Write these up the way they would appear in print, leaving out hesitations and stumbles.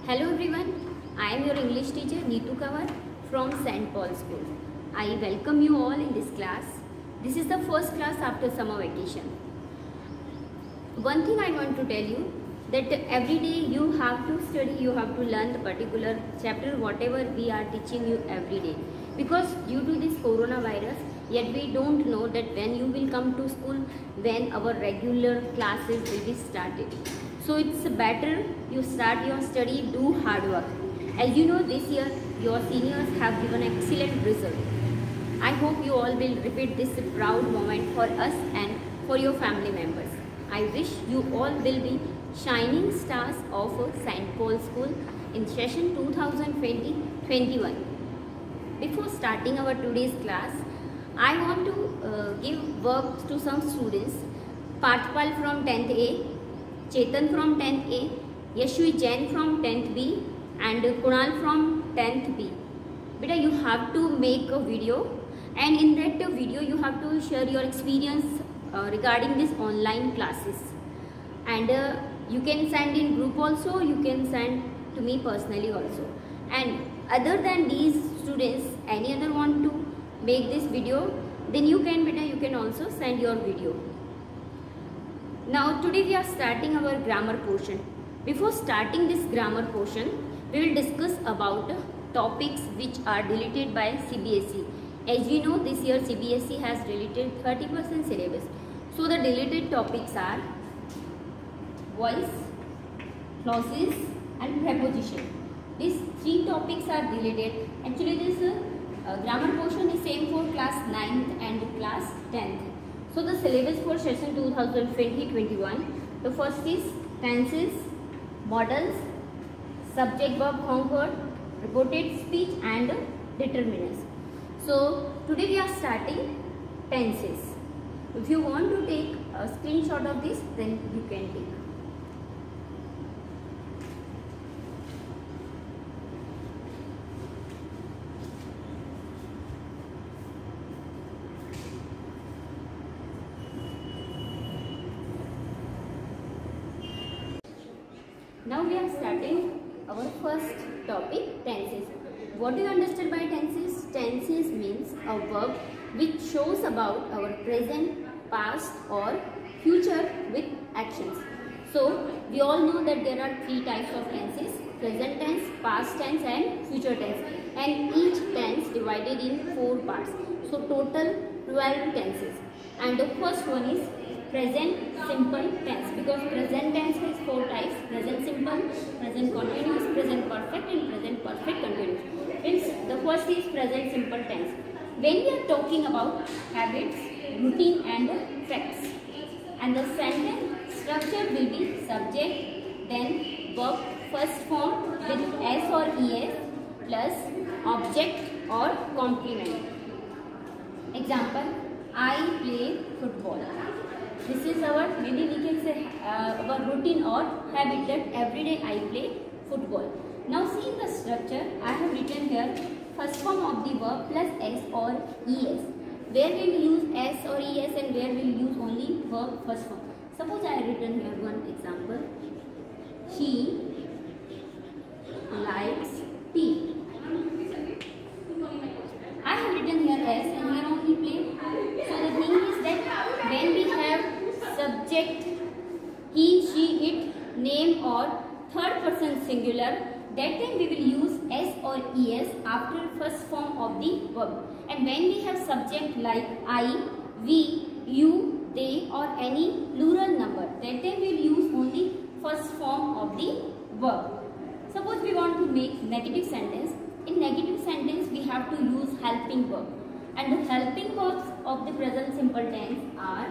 Hello everyone, I am your English teacher Neetu Kawar from St. Paul School. I welcome you all in this class. This is the first class after summer vacation. One thing I want to tell you that every day you have to study, you have to learn the particular chapter whatever we are teaching you every day. Because due to this coronavirus, yet we don't know that when you will come to school, when our regular classes will be started. So it's better you start your study, do hard work. As you know, this year your seniors have given excellent result. I hope you all will repeat this proud moment for us and for your family members. I wish you all will be shining stars of St. Paul School in session 2020-21. Before starting our today's class, I want to give work to some students. Partpal from 10th A, Chetan from 10th A, Yashvi Jain from 10th B and Kunal from 10th B. Beta, you have to make a video, and in that video you have to share your experience regarding this online classes, and you can send in group also, you can send to me personally also. And other than these students, any other want to make this video, then you can also send your video. Now today we are starting our grammar portion. Before starting this grammar portion, we will discuss about topics which are deleted by CBSE. As you know, this year CBSE has deleted 30% syllabus. So the deleted topics are voice, clauses and preposition. These three topics are deleted. Actually this grammar portion is same for class 9th and class 10th. So the syllabus for session 2020-21, the first is tenses, modals, subject verb concord, reported speech and determinants. So today we are starting tenses. If you want to take a screenshot of this, then you can take. Now we are starting our first topic, tenses. What do you understand by tenses? Tenses means a verb which shows about our present, past or future with actions. So we all know that there are three types of tenses: present tense, past tense and future tense. And each tense divided in 4 parts. So total 12 tenses. And the first one is present simple tense, because present tense has 4 types: present simple, present continuous, present perfect and present perfect continuous. Means the first is present simple tense. When we are talking about habits, routine and facts, and the sentence structure will be subject, then verb first form with s or es plus object or complement. Example, I play football. This is our, maybe we can say our routine or habit, that every day I play football. Now see the structure, I have written here first form of the verb plus s or es. Where we will use s or es and where we will use only verb first form. Suppose I have written here one example. He likes tea. I have written here s and here only play. So the thing is that when we have subject he, she, it, name or third person singular, that time we will use s or es after first form of the verb. And when we have subject like I, we, you, they or any plural number, that time we will use only first form of the verb. Suppose we want to make negative sentence. In negative sentence we have to use helping verb. And the helping verbs of the present simple tense are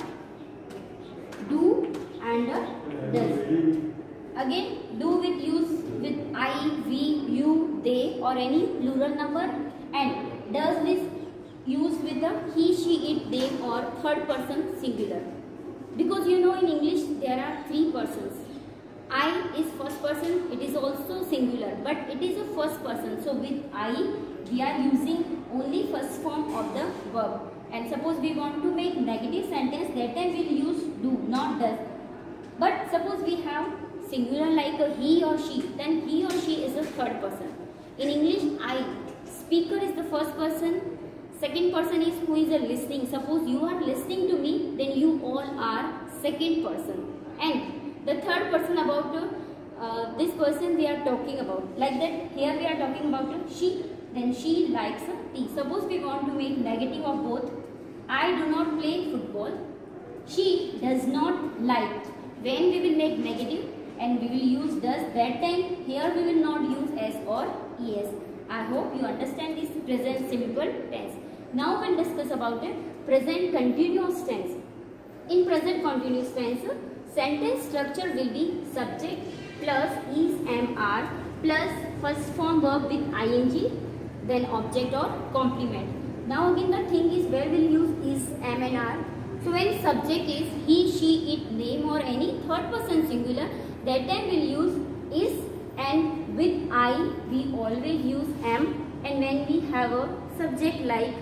do and does. Again, do with use with I, we, you, they or any plural number, and does with use with the he, she, it, they or third person singular. Because you know in English there are 3 persons. I is first person, it is also singular, but it is a first person. So with I we are using only first form of the verb. And suppose we want to make negative sentence, that time we will use do, not does. But suppose we have singular like a he or she, then he or she is third person. In English, I, speaker is the first person. Second person is who is listening. Suppose you are listening to me, then you all are second person. And the third person about this person we are talking about. Like that, here we are talking about she. Then she likes tea. Suppose we want to make negative of both. I do not play football. She does not like. When we will make negative and we will use does, that time here we will not use s or es. I hope you understand this present simple tense. Now we will discuss about present continuous tense. In present continuous tense, sentence structure will be subject plus is, am, are plus first form verb with ing, then object or complement. Now again the thing is where we will use is, am and are. So when subject is he, she, it, name or any third person singular, that time we will use is, and with I we always use am. And when we have a subject like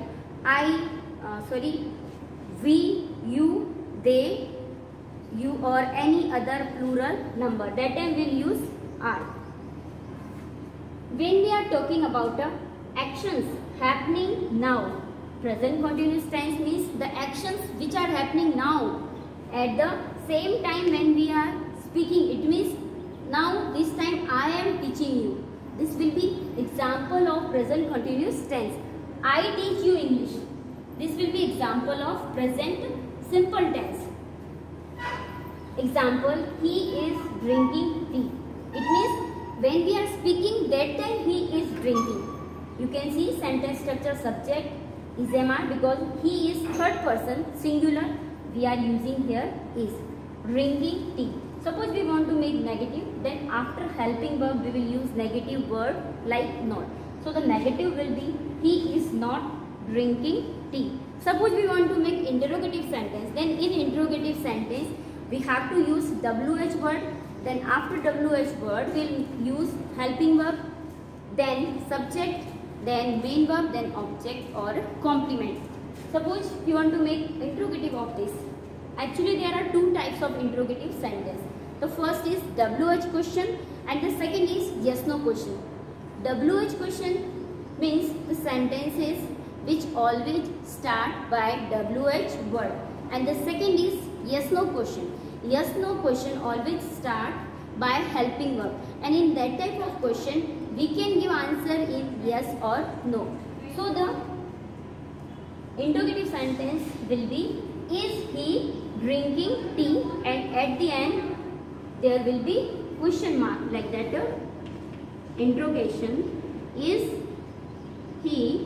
we, you, they, you or any other plural number, that time we will use are. When we are talking about actions happening now, present continuous tense means the actions which are happening now at the same time when we are speaking. It means now this time I am teaching you. This will be example of present continuous tense. I teach you English. This will be example of present simple tense. Example, he is drinking tea. It means when we are speaking, that time he is drinking. You can see sentence structure subject is am, because he is third person singular. We are using here is drinking tea. Suppose we want to make negative, then after helping verb we will use negative word like not. So the negative will be he is not drinking tea. Suppose we want to make interrogative sentence, then in interrogative sentence we have to use WH word. Then after WH word we will use helping verb, then subject, then main verb, then object or complement. Suppose you want to make interrogative of this. Actually there are two types of interrogative sentence. The first is WH question and the second is yes no question. WH question means the sentences which always start by WH word, and the second is yes no question. Yes no question always start by helping verb, and in that type of question we can give answer in yes or no. So the interrogative sentence will be is he drinking tea, and at the end there will be question mark like that. Interrogation, is he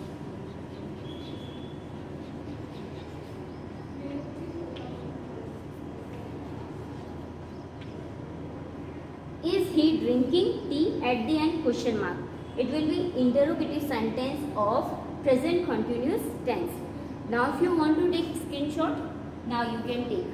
drinking tea, at the end question mark. It will be interrogative sentence of present continuous tense. Now if you want to take screenshot, now you can take.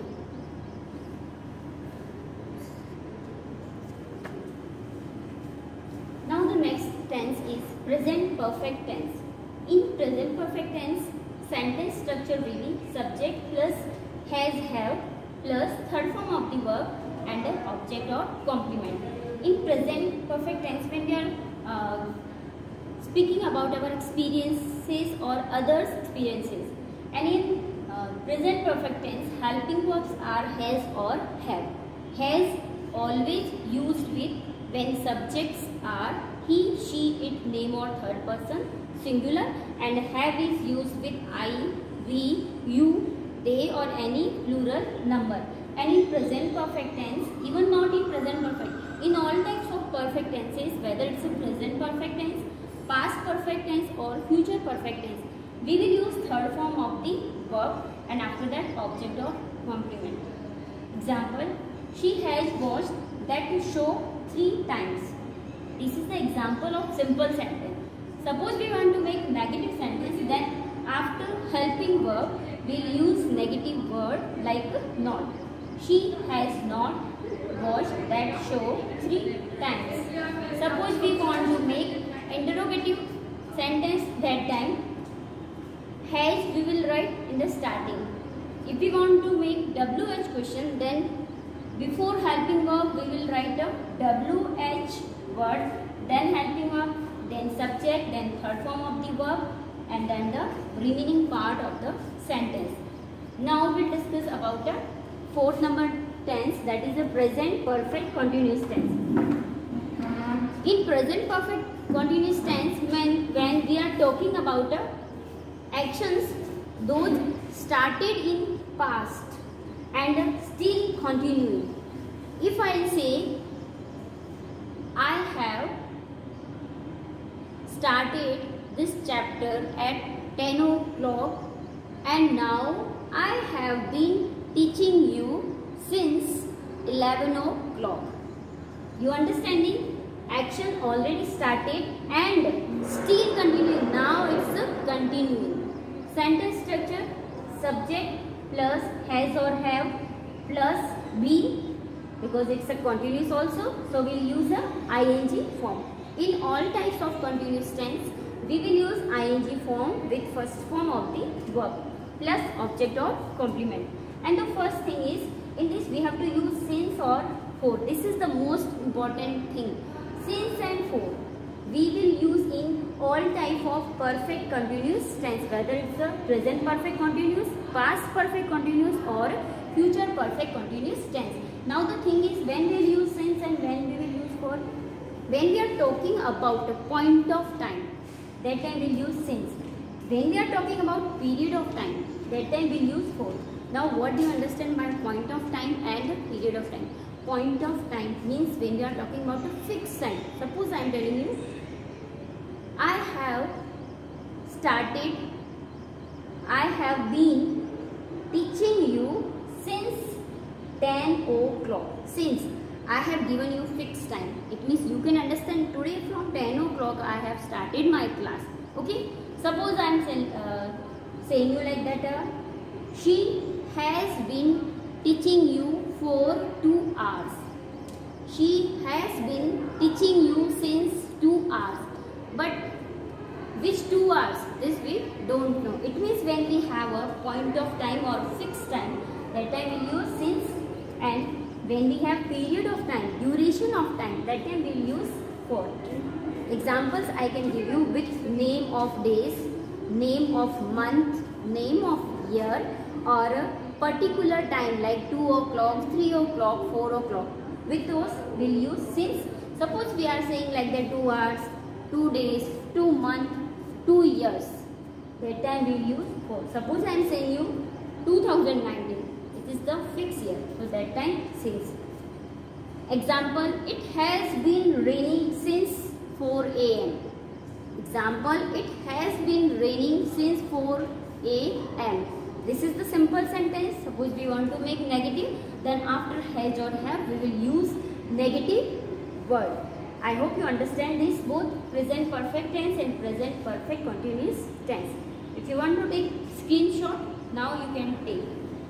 Now the next tense is present perfect tense. In present perfect tense, sentence structure will be subject plus has, have plus third form of the verb and an object or complement. In present perfect tense, when we are speaking about our experiences or others' experiences, and in present perfect tense, helping verbs are has or have. Has always used with when subjects are he, she, it, name or third person singular, and have is used with I, we, you, they or any plural number. And in present perfect tense, even not in present perfect, in all types of perfect tenses, whether it's a present perfect tense, past perfect tense or future perfect tense, we will use third form of the verb and after that object or complement. Example, she has watched that show 3 times. This is the example of simple sentence. Suppose we want to make negative sentence, then after helping verb, we will use negative word like not. She has not watched that show 3 times. Suppose we want to make interrogative sentence, that time has we will write in the starting. If we want to make WH question, then before helping verb we will write a WH word, then helping verb, then subject, then third form of the verb, and then the remaining part of the sentence. Now we'll discuss about the fourth number tense, that is the present perfect continuous tense. In present perfect continuous tense, when we are talking about the actions those started in past and still continuing. If I say I have started this chapter at 10 o'clock and now I have been teaching you since 11 o'clock. You understanding? Action already started and still continuing. Now it's a continuing. Sentence structure, subject plus has or have plus be, because it's a continuous also, so we'll use a ing form. In all types of continuous tense, we will use ing form with first form of the verb plus object or complement. And the first thing is, in this we have to use since or for. This is the most important thing. Since and for we will use in all type of perfect continuous tense, whether it's a present perfect continuous, past perfect continuous or future perfect continuous tense. Now the thing is, when we will use since and when we will use for. When we are talking about a point of time, that time we will use since. When we are talking about period of time, that time we will use for. Now what do you understand by point of time and period of time? Point of time means when we are talking about a fixed time. Suppose I am telling you, I have been teaching you since 10 o'clock. Since I have given you fixed time, it means you can understand today from 10 o'clock I have started my class. Okay. Suppose I am saying you like that, she has been teaching you for 2 hours. She has been teaching you since 2 hours. But which 2 hours? This we don't know. It means when we have a point of time or fixed time, that time we use since, and when we have period of time, duration of time, that time we will use for. Examples I can give you with name of days, name of month, name of year, or a particular time like 2 o'clock, 3 o'clock, 4 o'clock. With those we will use since. Suppose we are saying like that 2 hours, 2 days, 2 months, 2 years. That time we will use for. Suppose I am saying you 2019. It is the fixed year. So that time since. Example, it has been raining since 4 a.m. Example, it has been raining since 4 a.m. This is the simple sentence. Suppose we want to make negative, then after has or have we will use negative word. I hope you understand this, both present perfect tense and present perfect continuous tense. If you want to take screenshot, now you can take.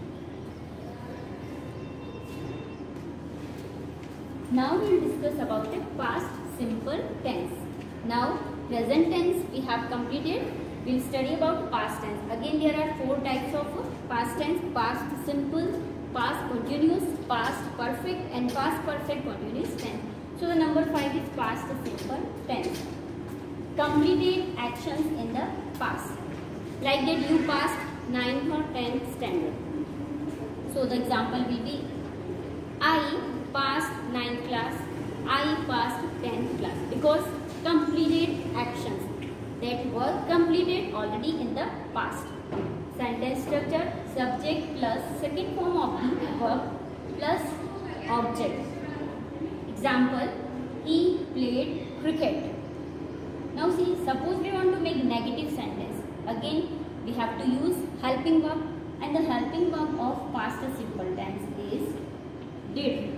Now we will discuss about the past simple tense. Now present tense we have completed. We will study about past tense. Again there are 4 types of past tense: past simple, past continuous, past perfect and past perfect continuous tense. So the number 5 is past simple tense. Completed actions in the past. Like that you passed 9th or 10th standard. So the example will be, I passed 9th class, I passed 10th class. Because completed actions that were completed already in the past. Sentence structure, subject plus second form of the verb plus object. Example, he played cricket. Now see, suppose we want to make negative sentence. Again, we have to use helping verb, and the helping verb of past simple tense is did.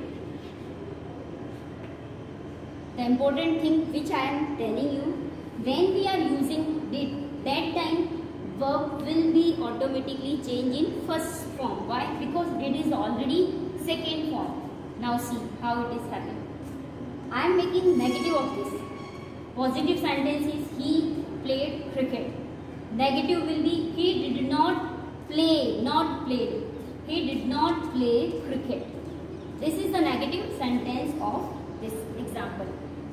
The important thing which I am telling you, when we are using did, that time verb will be automatically changed in first form. Why? Because did is already second form. Now see how it is happening. I am making negative of this. Positive sentence is he played cricket. Negative will be he did not play, not played. He did not play cricket. This is the negative sentence of this example.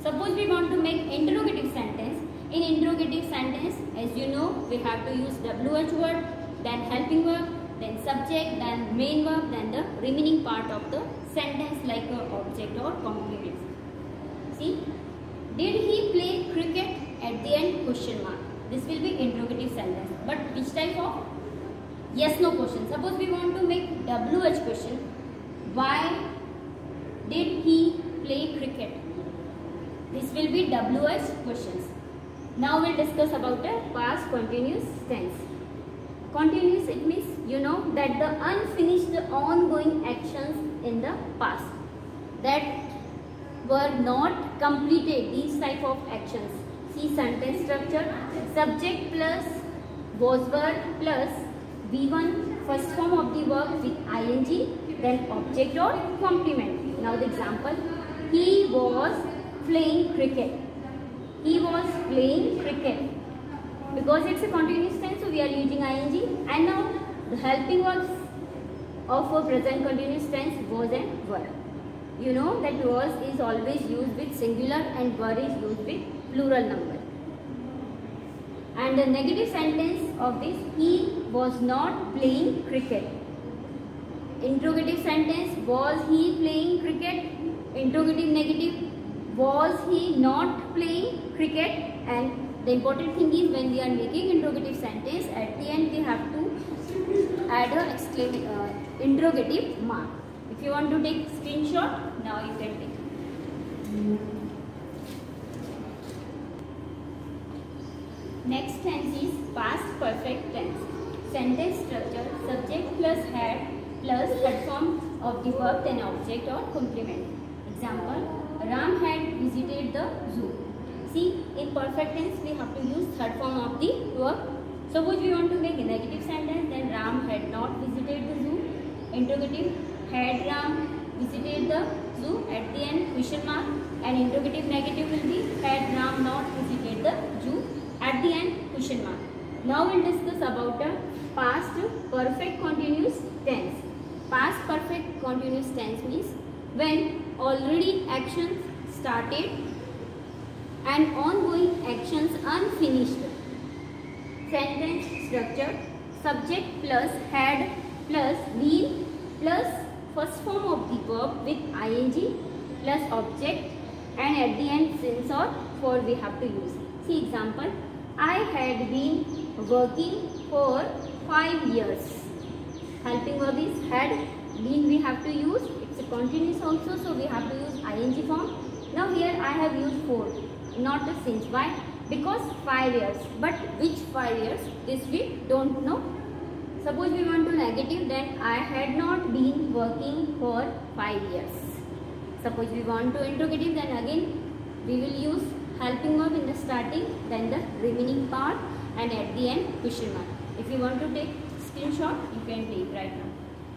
Suppose we want to make interrogative sentence. In interrogative sentence, as you know, we have to use WH word, then helping verb, then subject, then main verb, then the remaining part of the sentence like a object or complement. See, did he play cricket? At the end, question mark. This will be interrogative sentence. But which type of? Yes, no question. Suppose we want to make WH question. Why did he play cricket? This will be WH questions. Now we'll discuss about the past continuous tense. Continuous, it means you know that the unfinished ongoing actions in the past that were not completed, these type of actions. See sentence structure, subject plus was verb plus V1 first form of the verb with ing, then object or complement. Now the example, he was playing cricket. He was playing cricket. Because it's a continuous tense, so we are using ing. And now the helping verbs of a present continuous tense, was and were. You know that was is always used with singular and were is used with plural number. And the negative sentence of this, he was not playing cricket. Interrogative sentence, was he playing cricket? Interrogative negative, was he not playing cricket? And the important thing is when we are making interrogative sentence, at the end we have to add a interrogative mark. If you want to take screenshot, now you can take. Next tense is past perfect tense. Sentence structure, subject plus had plus third form of the verb then object or complement. Example, Ram had visited the zoo. See, in perfect tense we have to use third form of the verb. Suppose we want to make a negative sentence, then Ram had not visited the zoo. Interrogative, had Ram visited the zoo? At the end, question mark. And interrogative negative will be, had Ram not visited the zoo? At the end, question mark. Now we'll discuss about the past perfect continuous tense. Past perfect continuous tense means when already actions started and ongoing actions unfinished. Sentence structure, subject plus had plus been plus first form of the verb with ing plus object, and at the end since or for we have to use. See example, I had been working for 5 years. Helping verb is had, been we have to use, it's a continuous also, so we have to use ing form. Now here I have used for, not a since. Why? Because 5 years. But which 5 years? This we don't know. Suppose we want to negative, then I had not been working for 5 years. Suppose we want to interrogative, then again we will use helping verb in the starting, then the remaining part, and at the end question mark. If you want to take screenshot, you can take right now.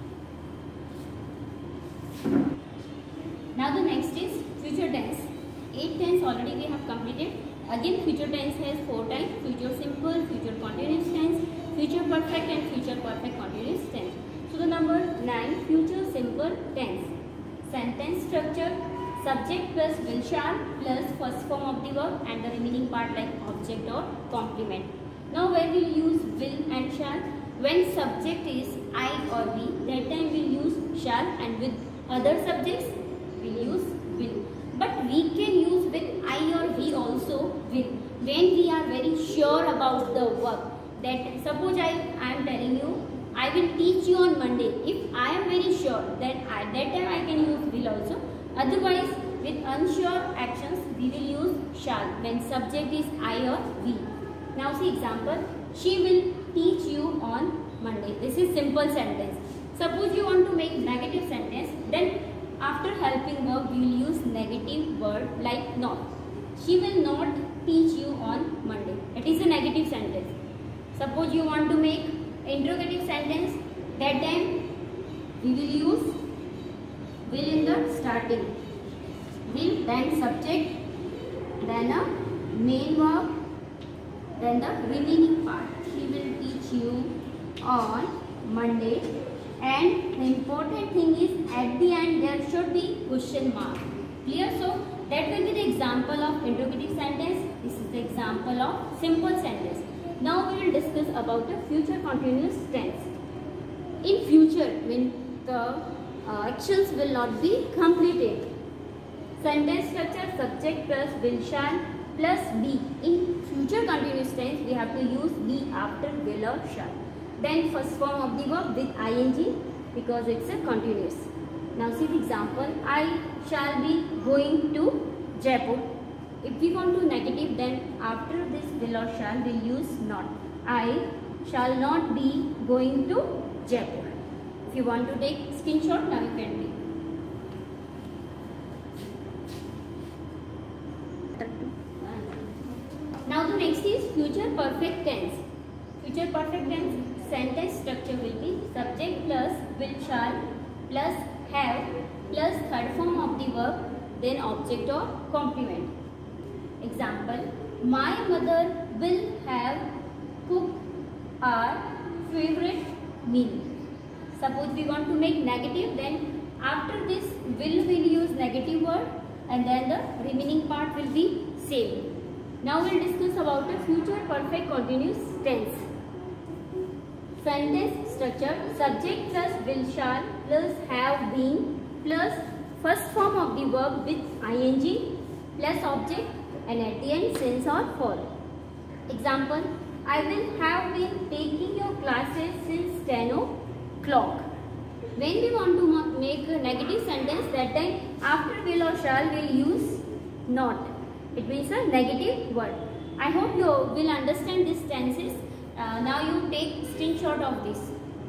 Now the next is future tense. 8 tense already we have completed. Again future tense has 4 types: future simple, future continuous tense, future perfect and future perfect continuous tense. So the number 9, future simple tense. Sentence structure, subject plus will shall plus first form of the verb and the remaining part like object or complement. Now where we will use will and shall? When subject is I or we, that time we will use shall, and with other subjects we will use will. But we can use with I or we also with when we are very sure about the work. That suppose I am telling you I will teach you on Monday. If I am very sure, then at that time I can use will also. Otherwise, with unsure actions we will use shall when subject is I or we. Now see example, she will teach you on Monday. This is simple sentence. Suppose you want to make negative sentence, then after helping verb we will use negative word like not. She will not teach you on Monday. It is a negative sentence. Suppose you want to make interrogative sentence, that time we will use will in the starting. Will, then subject, then a main verb, then the remaining part. She will teach you on Monday, and the important thing is at the end there should be question mark. Clear? So That will be the example of interrogative sentence. This is the example of simple sentence. Now we will discuss about the future continuous tense. In future, when the actions will not be completed. Sentence structure subject plus will shall plus be. In future continuous tense, we have to use be after will or shall. Then first form of the verb with ing because it's a continuous. Now see the example. I shall be going to Jaipur. If we want to negative, then after this will or shall we'll use not. I shall not be going to Jaipur. If you want to take screenshot, now you can take. Now the next is future perfect tense. Future perfect tense sentence structure will be subject plus will shall plus have plus third form of the verb, then object or complement. Example, my mother will have cooked our favorite meal. Suppose we want to make negative, then after this will use negative word and then the remaining part will be same. Now we will discuss about the future perfect continuous tense. Sentence structure subject plus will shall plus have been plus first form of the verb with ing plus object and at the end since or for. Example, I will have been taking your classes since 10 o'clock. When we want to make a negative sentence, that time after will or shall we will use not. It means a negative word. I hope you will understand these tenses. Now you take screenshot of this.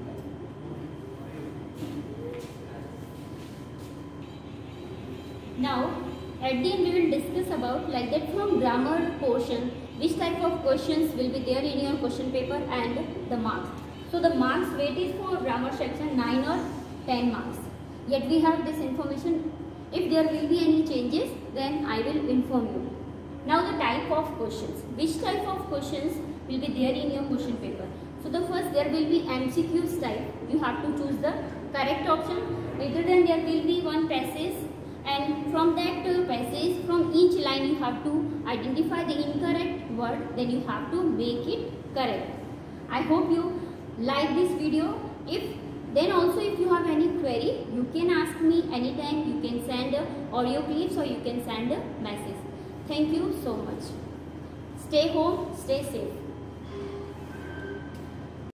Now at the end we will discuss about like that from grammar portion which type of questions will be there in your question paper and the marks. So the marks weightage for grammar section 9 or 10 marks. Yet we have this information. If there will be any changes, then I will inform you. Now the type of questions. Which type of questions will be there in your question paper? So the first there will be MCQs type. You have to choose the correct option. Later then there will be one passage, and from that passage, from each line you have to identify the incorrect word, then you have to make it correct. I hope you like this video. Then also if you have any query, you can ask me anytime. You can send audio clips or you can send a message. Thank you so much. Stay home, stay safe.